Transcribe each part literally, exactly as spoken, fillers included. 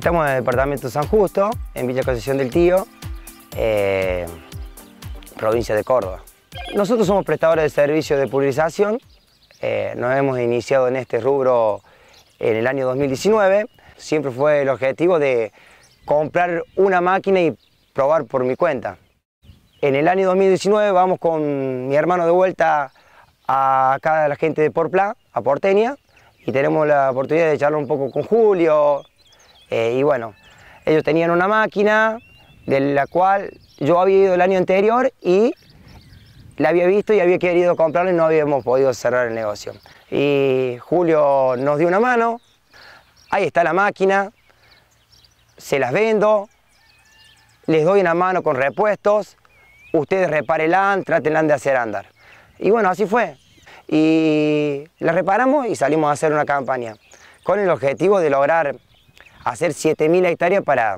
Estamos en el departamento de San Justo, en Villa Concepción del Tío, eh, provincia de Córdoba. Nosotros somos prestadores de servicios de pulverización. Eh, nos hemos iniciado en este rubro en el año dos mil diecinueve. Siempre fue el objetivo de comprar una máquina y probar por mi cuenta. En el año dos mil diecinueve vamos con mi hermano de vuelta a acá a la gente de Porpla, a Porteña, y tenemos la oportunidad de charlar un poco con Julio. Eh, y bueno, ellos tenían una máquina de la cual yo había ido el año anterior y la había visto y había querido comprarla y no habíamos podido cerrar el negocio. Y Julio nos dio una mano, ahí está la máquina, se las vendo, les doy una mano con repuestos, ustedes repárenla, trátenla de hacer andar. Y bueno, así fue. Y la reparamos y salimos a hacer una campaña con el objetivo de lograr hacer siete mil hectáreas para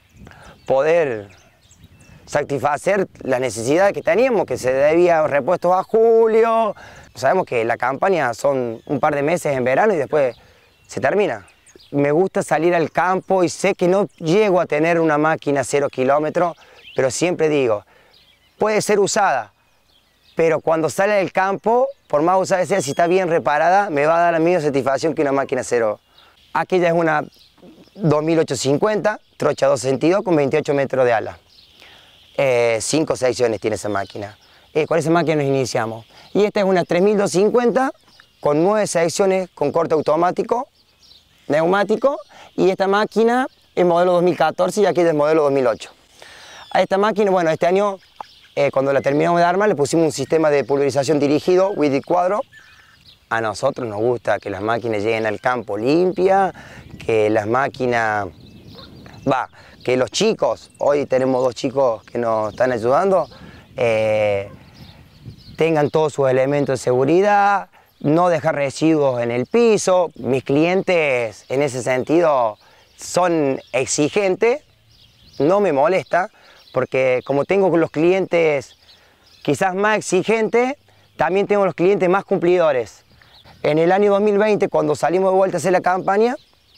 poder satisfacer las necesidades que teníamos, que se debía repuestos a Julio. Sabemos que la campaña son un par de meses en verano y después se termina. Me gusta salir al campo y sé que no llego a tener una máquina cero kilómetros, pero siempre digo, puede ser usada, pero cuando sale del campo, por más usada que sea, si está bien reparada, me va a dar la misma satisfacción que una máquina cero. Aquella es una dos mil ochocientos cincuenta, trocha dos sentidos con veintiocho metros de ala. Eh, cinco secciones tiene esa máquina. Eh, con esa máquina nos iniciamos. Y esta es una tres mil doscientos cincuenta con nueve secciones con corte automático, neumático, y esta máquina es modelo dos mil catorce y aquella es modelo dos mil ocho. A esta máquina, bueno, este año, eh, cuando la terminamos de armar, le pusimos un sistema de pulverización dirigido, with the cuadro. A nosotros nos gusta que las máquinas lleguen al campo limpias, que las máquinas, va, que los chicos, hoy tenemos dos chicos que nos están ayudando, eh, tengan todos sus elementos de seguridad, no dejar residuos en el piso. Mis clientes en ese sentido son exigentes, no me molesta, porque como tengo los clientes quizás más exigentes, también tengo los clientes más cumplidores. En el año dos mil veinte, cuando salimos de vuelta a hacer la campaña,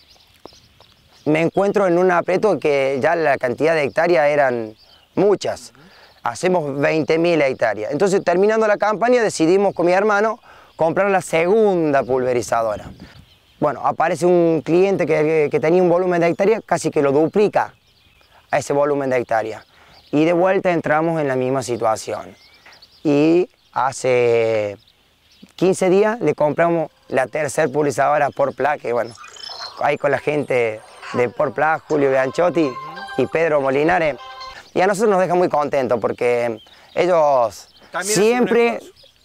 me encuentro en un aprieto que ya la cantidad de hectáreas eran muchas. Hacemos veinte mil hectáreas. Entonces, terminando la campaña, decidimos con mi hermano comprar la segunda pulverizadora. Bueno, aparece un cliente que, que tenía un volumen de hectáreas, casi que lo duplica a ese volumen de hectáreas. Y de vuelta entramos en la misma situación. Y hace quince días le compramos la tercera pulverizadora Porpla, que bueno, ahí con la gente de Porpla, Julio Bianchotti y Pedro Molinares. Y a nosotros nos deja muy contentos porque ellos también siempre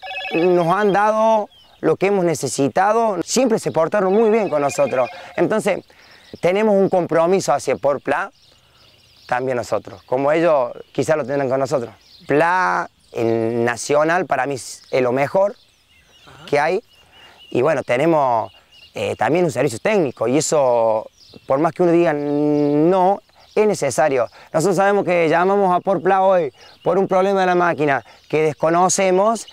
nos han dado lo que hemos necesitado, siempre se portaron muy bien con nosotros. Entonces, tenemos un compromiso hacia Porpla, también nosotros, como ellos quizás lo tendrán con nosotros. Pla en nacional para mí es lo mejor que hay, y bueno, tenemos eh, también un servicio técnico, y eso, por más que uno diga no, es necesario. Nosotros sabemos que llamamos a Porpla hoy por un problema de la máquina que desconocemos,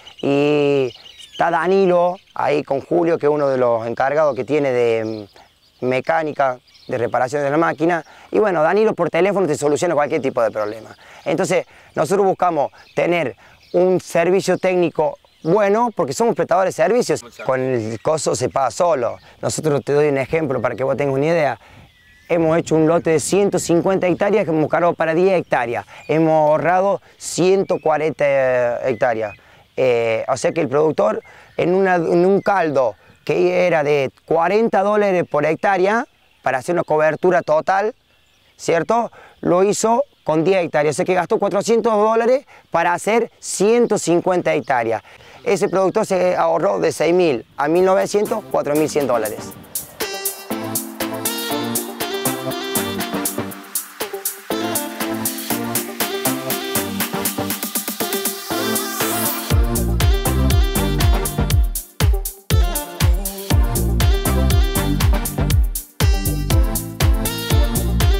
y está Danilo ahí con Julio, que es uno de los encargados que tiene de mecánica, de reparación de la máquina, y bueno, Danilo por teléfono te soluciona cualquier tipo de problema. Entonces, nosotros buscamos tener un servicio técnico bueno, porque somos prestadores de servicios. Con el costo se paga solo. Nosotros, te doy un ejemplo para que vos tengas una idea. Hemos hecho un lote de ciento cincuenta hectáreas que hemos cargado para diez hectáreas. Hemos ahorrado ciento cuarenta hectáreas. Eh, o sea que el productor, en, una, en un caldo que era de cuarenta dólares por hectárea, para hacer una cobertura total, ¿cierto? Lo hizo con diez hectáreas, o sea que gastó cuatrocientos dólares para hacer ciento cincuenta hectáreas. Ese productor se ahorró de seis mil a mil novecientos, cuatro mil cien dólares.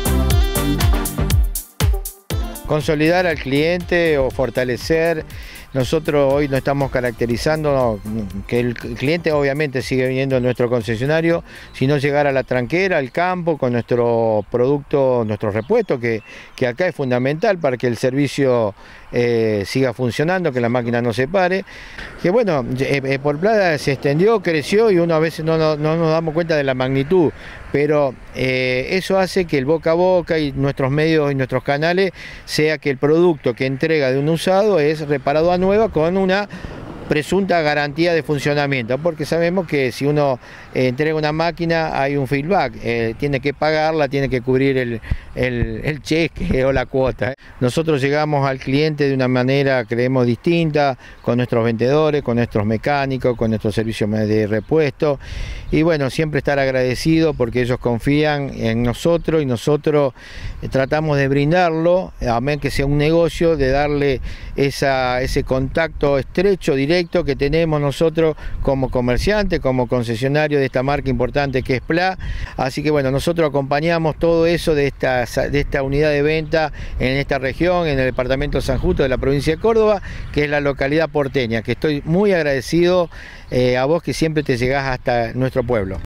Consolidar al cliente o fortalecer Nosotros hoy nos estamos caracterizando, que el cliente obviamente sigue viniendo a nuestro concesionario, sino llegar a la tranquera, al campo, con nuestro producto, nuestro repuesto, que, que acá es fundamental para que el servicio eh, siga funcionando, que la máquina no se pare. Que bueno, eh, por Plata se extendió, creció y uno a veces no, no, no nos damos cuenta de la magnitud, pero eh, eso hace que el boca a boca y nuestros medios y nuestros canales sea que el producto que entrega de un usado es reparado a nueva con una presunta garantía de funcionamiento, porque sabemos que si uno eh, entrega una máquina hay un feedback, eh, tiene que pagarla, tiene que cubrir el, el, el cheque o la cuota. Nosotros llegamos al cliente de una manera, creemos, distinta, con nuestros vendedores, con nuestros mecánicos, con nuestros servicios de repuesto, y bueno, siempre estar agradecido porque ellos confían en nosotros y nosotros eh, tratamos de brindarlo, amén que sea un negocio, de darle esa, ese contacto estrecho, directo, que tenemos nosotros como comerciantes, como concesionario de esta marca importante que es P L A. Así que bueno, nosotros acompañamos todo eso de esta, de esta unidad de venta en esta región, en el departamento de San Justo de la provincia de Córdoba, que es la localidad porteña, que estoy muy agradecido eh, a vos que siempre te llegás hasta nuestro pueblo.